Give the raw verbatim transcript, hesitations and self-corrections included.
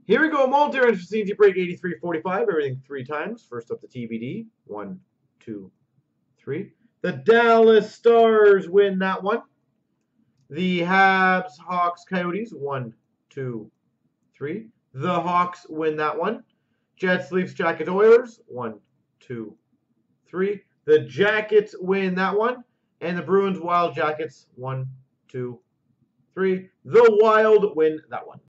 Here we go. Multi-entry C and C break eighty-three forty-five. Everything three times. First up the T B D. One, two, three. The Dallas Stars win that one. The Habs, Hawks, Coyotes. One, two, three. The Hawks win that one. Jets, Leafs, Jackets, Oilers. One, two, three. The Jackets win that one. And the Bruins, Wild, Jackets. One, two, three. The Wild win that one.